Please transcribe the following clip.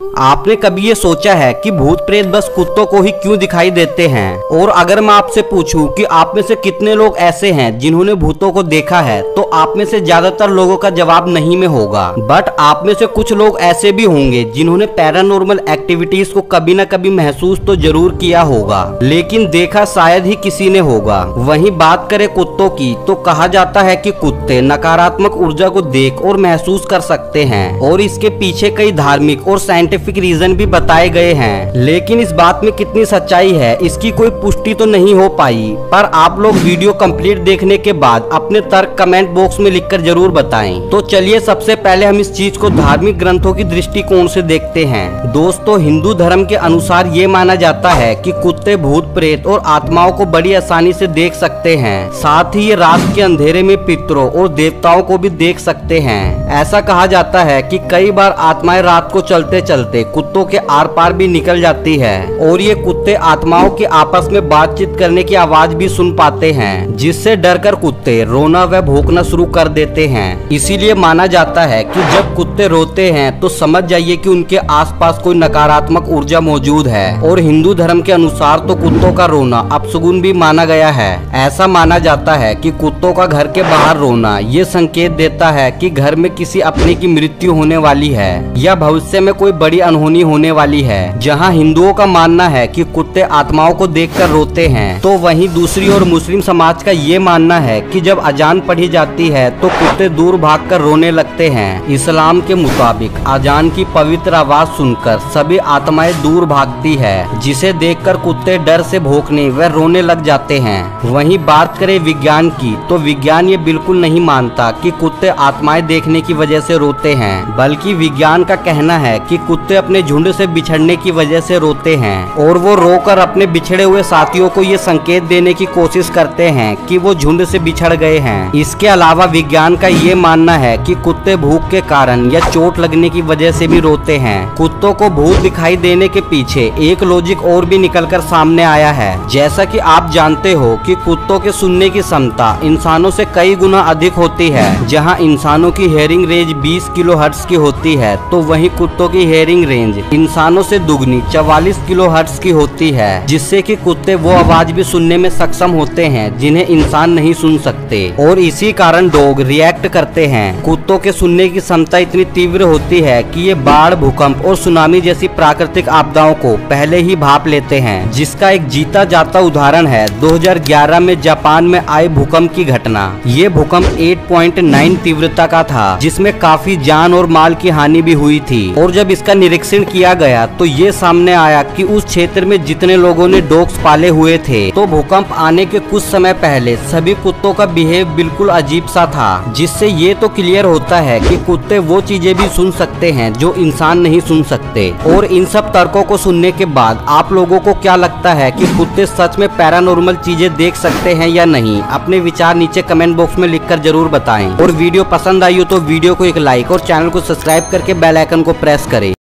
आपने कभी ये सोचा है कि भूत प्रेत बस कुत्तों को ही क्यों दिखाई देते हैं? और अगर मैं आपसे पूछूं कि आप में से कितने लोग ऐसे हैं जिन्होंने भूतों को देखा है, तो आप में से ज्यादातर लोगों का जवाब नहीं में होगा। बट आप में से कुछ लोग ऐसे भी होंगे जिन्होंने पैरानॉर्मल एक्टिविटीज को कभी न कभी महसूस तो जरूर किया होगा, लेकिन देखा शायद ही किसी ने होगा। वहीं बात करें कुत्तों की, तो कहा जाता है कि कुत्ते नकारात्मक ऊर्जा को देख और महसूस कर सकते हैं, और इसके पीछे कई धार्मिक और साइंटिफिक रीजन भी बताए गए हैं। लेकिन इस बात में कितनी सच्चाई है, इसकी कोई पुष्टि तो नहीं हो पाई। पर आप लोग वीडियो कंप्लीट देखने के बाद अपने तर्क कमेंट बॉक्स में लिखकर जरूर बताएं। तो चलिए सबसे पहले हम इस चीज को धार्मिक ग्रंथों की दृष्टिकोण से देखते हैं। दोस्तों, हिंदू धर्म के अनुसार ये माना जाता है कि कुत्ते भूत प्रेत और आत्माओं को बड़ी आसानी से देख सकते हैं। साथ ही ये रात के अंधेरे में पितरों और देवताओं को भी देख सकते हैं। ऐसा कहा जाता है कि कई बार आत्माएं रात को चलते चलते कुत्तों के आर पार भी निकल जाती है, और ये कुत्ते आत्माओं की आपस में बातचीत करने की आवाज भी सुन पाते हैं, जिससे डरकर कुत्ते रोना व भौंकना शुरू कर देते हैं। इसीलिए माना जाता है कि जब कुत्ते रोते हैं तो समझ जाइए कि उनके आसपास कोई नकारात्मक ऊर्जा मौजूद है। और हिंदू धर्म के अनुसार तो कुत्तों का रोना अपशगुन भी माना गया है। ऐसा माना जाता है कि कुत्तों का घर के बाहर रोना ये संकेत देता है कि घर में किसी अपने की मृत्यु होने वाली है, या भविष्य में कोई बड़ी अनहोनी होने वाली है। जहां हिंदुओं का मानना है कि कुत्ते आत्माओं को देखकर रोते हैं, तो वहीं दूसरी ओर मुस्लिम समाज का ये मानना है कि जब अजान पढ़ी जाती है तो कुत्ते दूर भागकर रोने लगते हैं। इस्लाम के मुताबिक अजान की पवित्र आवाज सुनकर सभी आत्माएं दूर भागती है, जिसे देखकर कुत्ते डर से भौंकने व रोने लग जाते हैं। वहीं बात करें विज्ञान की, तो विज्ञान ये बिल्कुल नहीं मानता कि कुत्ते आत्माएं देखने की वजह से रोते हैं, बल्कि विज्ञान का कहना है कि कुत्ते अपने झुंड से बिछड़ने की वजह से रोते हैं, और वो रोकर अपने बिछड़े हुए साथियों को ये संकेत देने की कोशिश करते हैं कि वो झुंड से बिछड़ गए हैं। इसके अलावा विज्ञान का ये मानना है कि कुत्ते भूख के कारण या चोट लगने की वजह से भी रोते हैं। कुत्तों को भूत दिखाई देने के पीछे एक लॉजिक और भी निकलकर सामने आया है। जैसा कि आप जानते हो कि कुत्तों के सुनने की क्षमता इंसानों से कई गुना अधिक होती है। जहां इंसानों की हेयरिंग रेंज 20 किलोहर्ट्ज की होती है, तो वहीं कुत्तों की हेयरिंग रेंज इंसानों से दुगनी 44 किलोहर्ट्ज की होती है, जिससे कि कुत्ते वो आवाज भी सुनने में सक्षम होते हैं जिन्हें इंसान नहीं सुन सकते, और इसी कारण डॉग रिएक्ट करते हैं। कुत्तों के सुनने की क्षमता इतनी तीव्र होती है कि ये बाढ़, भूकंप और सुनामी जैसी प्राकृतिक आपदाओं को पहले ही भांप लेते हैं, जिसका एक जीता जाता उदाहरण है 2011 में जापान में आए भूकंप की घटना। ये भूकंप 8.9 तीव्रता का था, जिसमें काफी जान और माल की हानि भी हुई थी। और जब इसका निरीक्षण किया गया तो ये सामने आया कि उस क्षेत्र में जितने लोगों ने डॉग्स पाले हुए थे, तो भूकंप आने के कुछ समय पहले सभी कुत्तों का बिहेव बिल्कुल अजीब सा था, जिससे ये तो क्लियर होता है कि कुत्ते वो चीजें भी सुन सकते हैं जो इंसान नहीं सुन सकते। और इन सब तर्कों को सुनने के बाद आप लोगों को क्या लगता है कि कुत्ते सच में पैरानॉर्मल चीजें देख सकते हैं या नहीं? अपने विचार नीचे कमेंट बॉक्स में लिखकर जरूर बताएं। और वीडियो पसंद आई हो तो वीडियो को एक लाइक और चैनल को सब्सक्राइब करके बेल आइकन को प्रेस करें।